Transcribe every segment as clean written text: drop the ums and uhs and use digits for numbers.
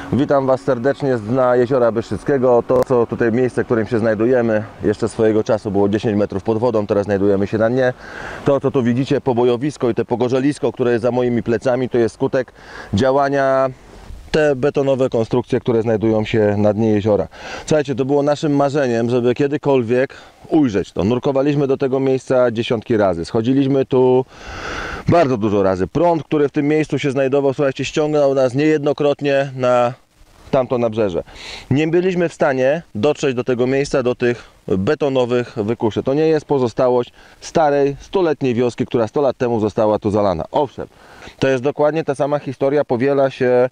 Witam Was serdecznie z dna Jeziora Byszyckiego. To co tutaj miejsce, w którym się znajdujemy, jeszcze swojego czasu było 10 metrów pod wodą, teraz znajdujemy się na dnie. To co tu widzicie, pobojowisko i te pogorzelisko, które jest za moimi plecami, to jest skutek działania te betonowe konstrukcje, które znajdują się na dnie jeziora. Słuchajcie, to było naszym marzeniem, żeby kiedykolwiek ujrzeć to. Nurkowaliśmy do tego miejsca dziesiątki razy. Schodziliśmy tu bardzo dużo razy. Prąd, który w tym miejscu się znajdował, słuchajcie, ściągnął nas niejednokrotnie na tamto nabrzeże. Nie byliśmy w stanie dotrzeć do tego miejsca, do tych betonowych wykuszy. To nie jest pozostałość starej, stuletniej wioski, która 100 lat temu została tu zalana. Owszem, to jest dokładnie ta sama historia, powiela się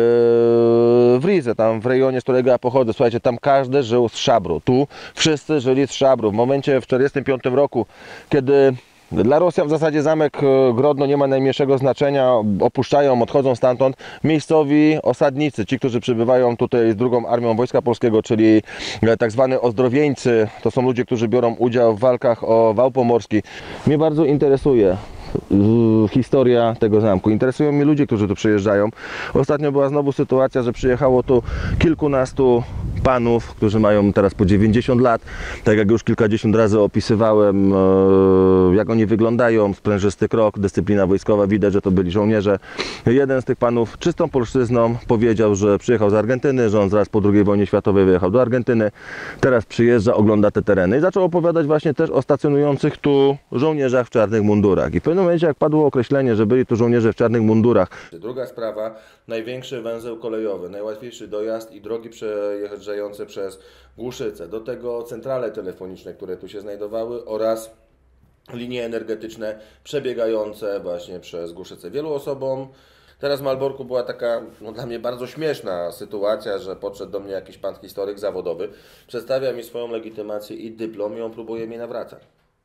w Rize, tam w rejonie, z którego ja pochodzę. Słuchajcie, tam każdy żył z szabru. Tu wszyscy żyli z szabru. W momencie w 1945 roku, kiedy dla Rosjan w zasadzie zamek Grodno nie ma najmniejszego znaczenia, opuszczają, odchodzą stamtąd. Miejscowi osadnicy, ci, którzy przybywają tutaj z drugą armią Wojska Polskiego, czyli tak zwani ozdrowieńcy, to są ludzie, którzy biorą udział w walkach o wał pomorski. Mnie bardzo interesuje historia tego zamku. Interesują mnie ludzie, którzy tu przyjeżdżają. Ostatnio była znowu sytuacja, że przyjechało tu kilkunastu panów, którzy mają teraz po 90 lat. Tak jak już kilkadziesiąt razy opisywałem, jak oni wyglądają, sprężysty krok, dyscyplina wojskowa, widać, że to byli żołnierze. Jeden z tych panów czystą polszczyzną powiedział, że przyjechał z Argentyny, że on zaraz po II wojnie światowej wyjechał do Argentyny. Teraz przyjeżdża, ogląda te tereny i zaczął opowiadać właśnie też o stacjonujących tu żołnierzach w czarnych mundurach. I w pewnym momencie, jak padło określenie, że byli tu żołnierze w czarnych mundurach. Druga sprawa, największy węzeł kolejowy, najłatwiejszy dojazd i drogi przejeżdżające przez Głuszyce. Do tego centrale telefoniczne, które tu się znajdowały oraz linie energetyczne przebiegające właśnie przez Głuszyce. Wielu osobom teraz w Malborku była taka, dla mnie bardzo śmieszna sytuacja, że podszedł do mnie jakiś pan historyk zawodowy, przedstawia mi swoją legitymację i dyplom i on próbuje mnie nawracać.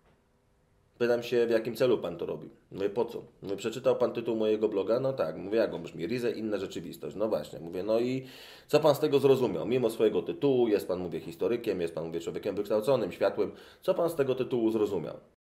Pytam się, w jakim celu pan to robi? Mówię, po co? Mówię, przeczytał pan tytuł mojego bloga? No tak. Mówię, jak on brzmi? Rize, inna rzeczywistość. No właśnie. Mówię, no i co pan z tego zrozumiał? Mimo swojego tytułu, jest pan, mówię, historykiem, jest pan, mówię, człowiekiem wykształconym, światłym. Co pan z tego tytułu zrozumiał?